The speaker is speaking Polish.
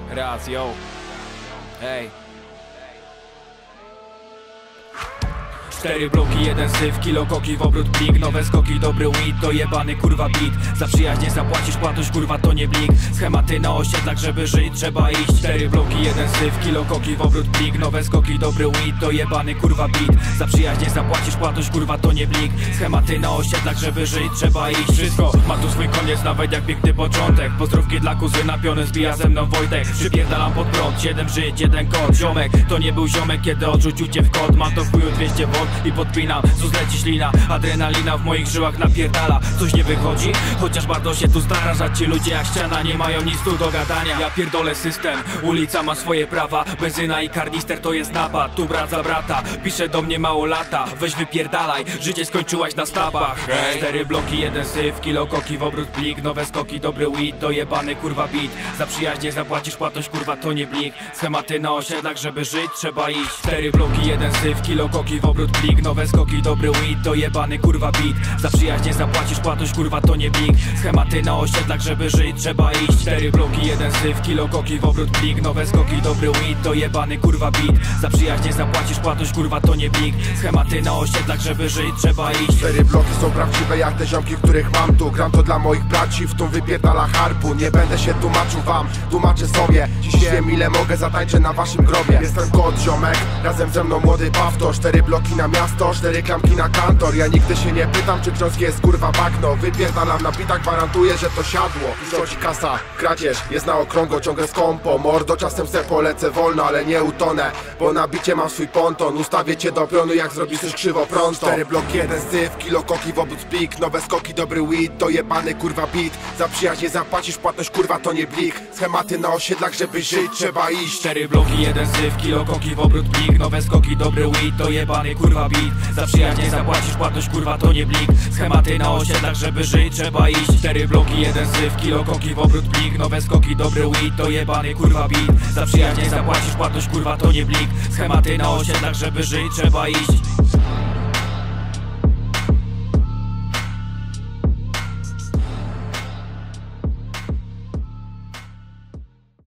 Raz, yo. Ej. 4 bloki, jeden syf, kilo koki w obrót blik. Nowe skoki, dobry weed, to jebany kurwa beat. Za przyjaźń nie zapłacisz, płatność kurwa to nie blik. Schematy na osiedlach, żeby żyć trzeba iść. 4 bloki, jeden syf, kilo koki w obrót blik. Nowe skoki, dobry weed, to jebany kurwa beat. Za przyjaźń nie zapłacisz, płatność kurwa to nie blik. Schematy na osiedlach, żeby żyć trzeba iść. Wszystko ma tu swój koniec, nawet jak piękny początek. Pozdrówki dla kuzyna, piony zbija ze mną Wojtek. Przypierdalam pod prąd, 7 żyć, 1 kod. Ziomek, to nie był ziomek, kiedy odrzucił cię w kod. Mam to w chuju 200 V i podpinam, zleci ślina. Adrenalina w moich żyłach napierdala. Coś nie wychodzi? Chociaż bardzo się tu stara. Że ci ludzie jak ściana nie mają nic tu do gadania. Ja pierdolę system, ulica ma swoje prawa. Benzyna i karnister to jest napad. Tu brat za brata, pisze do mnie mało lata. Weź wypierdalaj, życie skończyłaś na stabach. 4 bloki, jeden syf, kilo koki w obrót blik. Nowe skoki, dobry weed, to jebany kurwa beat. Za przyjaźń nie zapłacisz, płatność kurwa to nie blik. Schematy na osiedlach, żeby żyć trzeba iść. 4 bloki, jeden syf, kilo koki w obrót blik. Nowe skoki, dobry weed, to jebany kurwa beat. Za przyjaźń nie zapłacisz, płatność kurwa to nie blik. Schematy na osiedlach, żeby żyć trzeba iść. 4 bloki, jeden syf, kilo koki w obrót blik. Nowe skoki, dobry weed, to jebany kurwa beat. Za przyjaźń nie zapłacisz, płatność kurwa to nie blik. Schematy na osiedlach, żeby żyć trzeba iść. 4 bloki są prawdziwe jak te ziomki, których mam tu. Gram to dla moich braci, w tą wypierdala harpu. Nie będę się tłumaczył wam, tłumaczę sobie. Dziś wiem ile mogę, zatańczę na waszym grobie. Jestem kod ziomek, razem ze mną młody Pawto. 4 bloki na miasto, 4 klamki na kantor. Ja nigdy się nie pytam, czy książki jest kurwa bagno. Wypierdalam na bitach, gwarantuję, że to siadło. Rzuci kasa, kradzież, jest na okrągło, ciągle skąpo. Mordo, czasem se polecę wolno, ale nie utonę. Bo na bicie mam swój ponton, ustawię cię do pionu, jak zrobisz coś krzywo pronto. 4 bloki, jeden syf, kilo koki w obóz plik. Nowe skoki, dobry weed, to jebany kurwa beat. Za przyjaźń nie zapłacisz, płatność kurwa to nie blik. Schematy na osiedlach, żeby żyć trzeba iść. 4 bloki, jeden syf, kilo koki w obrót blik. Nowe skoki, dobry weed, to jebany kurwa beat. Za przyjaźń nie zapłacisz, płatność kurwa to nie blik. Schematy na osiedlach, żeby żyć trzeba iść. 4 bloki, jeden syf, kilo koki w obrót blik. Nowe skoki, dobry weed, to jebany kurwa beat. Za przyjaźń nie zapłacisz, płatność kurwa to nie blik. Schematy na osiedlach, żeby żyć trzeba iść.